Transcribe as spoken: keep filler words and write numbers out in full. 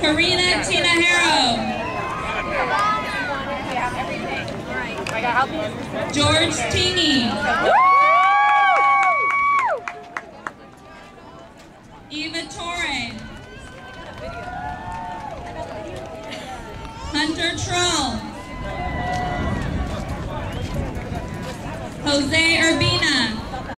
Karina Tinajero. George Tingy. Eva Torre. Hunter Troll. Jose Urbina.